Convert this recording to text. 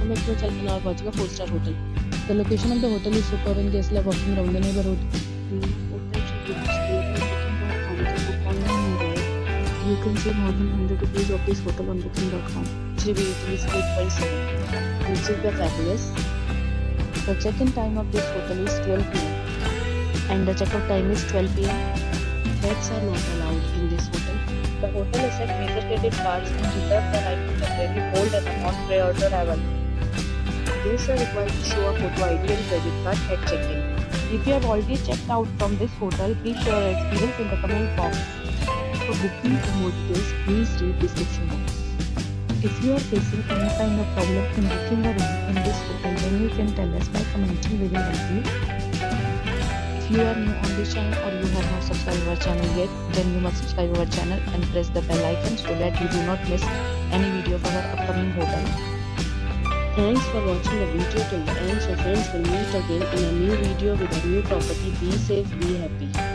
welcome back to our channel and are watching a 4-star hotel. The location of the hotel is superb and guests love walking around the neighborhood. You can see more than 100 reviews of this hotel on booking.com. Its review rating is 8.7, which is fabulous. The check-in time of this hotel is 12 p.m. and the check-out time is 12 p.m. Pets are not allowed in this hotel. The hotel accepts major credit cards and reserves the right to temporarily hold an amount prior to arrival. Guests are required to show a photo ID and credit card at check-in. If you have already checked out from this hotel, please share your experience in the comment box. For booking or more details, please read description box. If you are facing any kind of problem in booking a room in this hotel, then you can tell us by commenting. We will help you. If you are new on this channel or you have not subscribed our channel yet, then you must subscribe our channel and press the bell icon so that you do not miss any video of our upcoming hotel. Thanks for watching the video till the end. So friends, will meet again in a new video with a new property. Be safe, be happy.